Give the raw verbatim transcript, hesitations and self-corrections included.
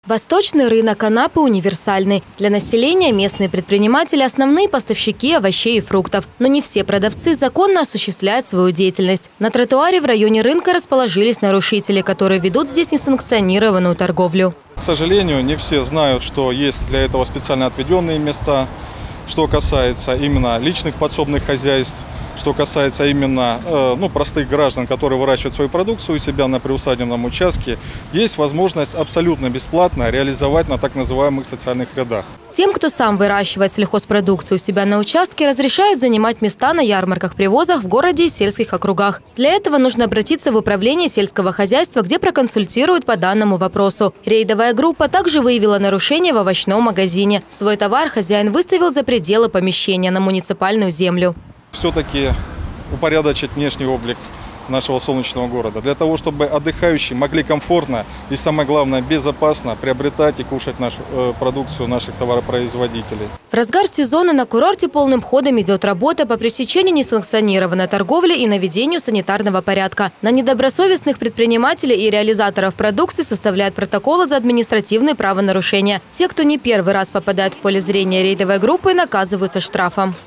Восточный рынок Анапы универсальный. Для населения местные предприниматели – основные поставщики овощей и фруктов. Но не все продавцы законно осуществляют свою деятельность. На тротуаре в районе рынка расположились нарушители, которые ведут здесь несанкционированную торговлю. К сожалению, не все знают, что есть для этого специально отведенные места, что касается именно личных подсобных хозяйств, что касается именно э, ну, простых граждан, которые выращивают свою продукцию у себя на приусадебном участке, есть возможность абсолютно бесплатно реализовать на так называемых социальных рядах. Тем, кто сам выращивает сельхозпродукцию у себя на участке, разрешают занимать места на ярмарках-привозах в городе и сельских округах. Для этого нужно обратиться в управление сельского хозяйства, где проконсультируют по данному вопросу. Рейдовая группа также выявила нарушение в овощном магазине. Свой товар хозяин выставил за пределы помещения на муниципальную землю. Все-таки упорядочить внешний облик нашего солнечного города, для того, чтобы отдыхающие могли комфортно и, самое главное, безопасно приобретать и кушать нашу э, продукцию наших товаропроизводителей. В разгар сезона на курорте полным ходом идет работа по пресечению несанкционированной торговли и наведению санитарного порядка. На недобросовестных предпринимателей и реализаторов продукции составляют протоколы за административные правонарушения. Те, кто не первый раз попадает в поле зрения рейдовой группы, наказываются штрафом.